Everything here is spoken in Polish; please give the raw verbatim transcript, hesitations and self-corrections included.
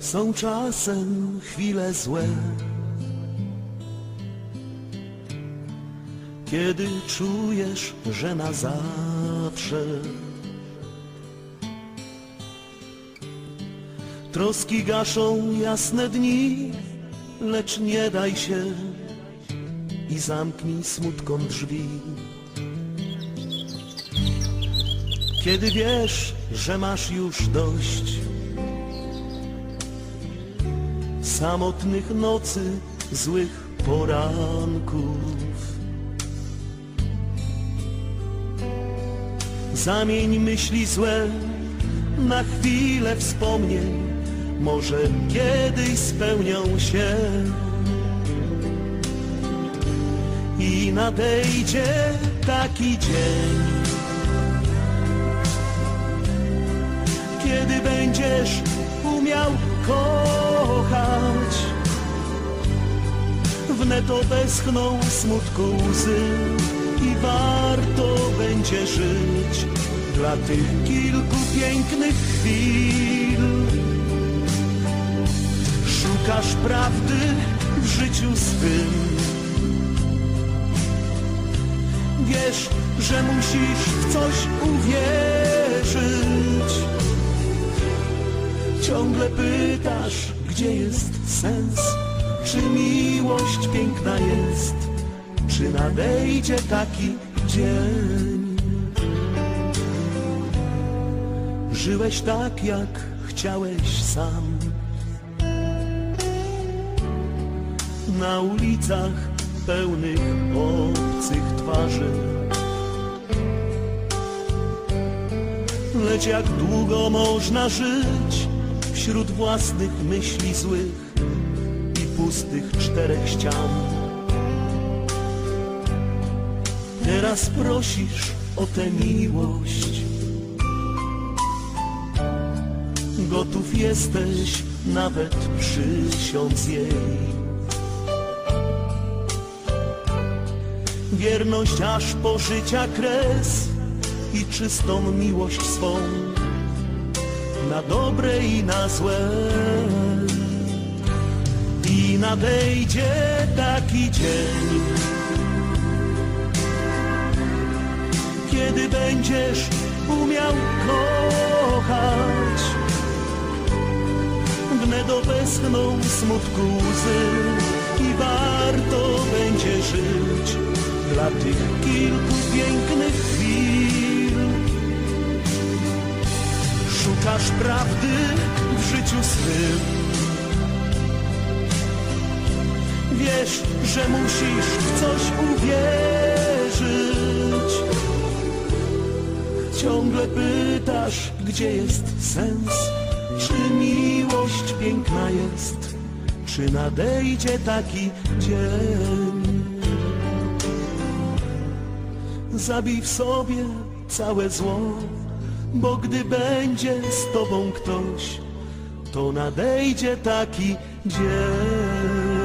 Są czasem chwile złe, kiedy czujesz, że na zawsze troski gaszą jasne dni, lecz nie daj się i zamknij smutkom drzwi. Kiedy wiesz, że masz już dość samotnych nocy, złych poranków, zamień myśli złe na chwilę wspomnień, może kiedyś spełnią się i nadejdzie taki dzień, kiedy będziesz umiał kochać. Wnet obeschną smutku łzy i warto będzie żyć dla tych kilku pięknych chwil. Szukasz prawdy w życiu swym, wiesz, że musisz w coś uwierzyć. Ciągle pytasz, gdzie jest sens, czy miłość piękna jest, czy nadejdzie taki dzień. Żyłeś tak, jak chciałeś sam, na ulicach pełnych obcych twarzy. Lecz jak długo można żyć wśród własnych myśli złych i pustych czterech ścian? Teraz prosisz o tę miłość, gotów jesteś nawet przysiąc jej wierność aż po życia kres i czystą miłość swą na dobre i na złe. I nadejdzie taki dzień, kiedy będziesz umiał kochać. Wnet obeschną smutku łzy i warto będzie żyć dla tych kilku pięknych chwil. Szukasz prawdy w życiu swym, wiesz, że musisz w coś uwierzyć. Ciągle pytasz, gdzie jest sens, czy miłość piękna jest, czy nadejdzie taki dzień. Zabij w sobie całe zło, bo gdy będzie z tobą ktoś, to nadejdzie taki dzień.